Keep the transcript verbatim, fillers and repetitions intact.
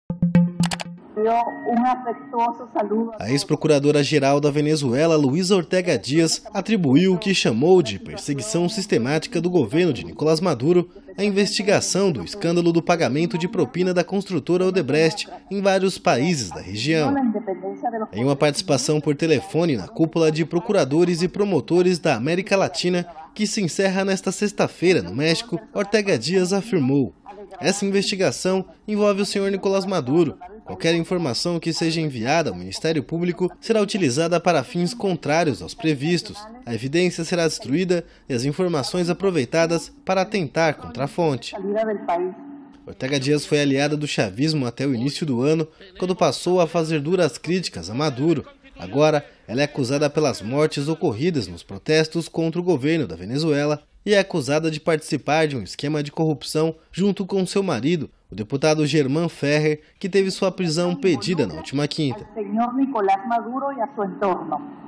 A ex-procuradora-geral da Venezuela, Luisa Ortega Dias, atribuiu o que chamou de perseguição sistemática do governo de Nicolás Maduro à investigação do escândalo do pagamento de propina da construtora Odebrecht em vários países da região. Em uma participação por telefone na cúpula de procuradores e promotores da América Latina, que se encerra nesta sexta-feira no México, Ortega Dias afirmou: essa investigação envolve o senhor Nicolás Maduro. Qualquer informação que seja enviada ao Ministério Público será utilizada para fins contrários aos previstos. A evidência será destruída e as informações aproveitadas para atentar contra a fonte. Ortega Dias foi aliada do chavismo até o início do ano, quando passou a fazer duras críticas a Maduro. Agora, ela é acusada pelas mortes ocorridas nos protestos contra o governo da Venezuela e é acusada de participar de um esquema de corrupção junto com seu marido, o deputado Germán Ferrer, que teve sua prisão pedida na última quinta.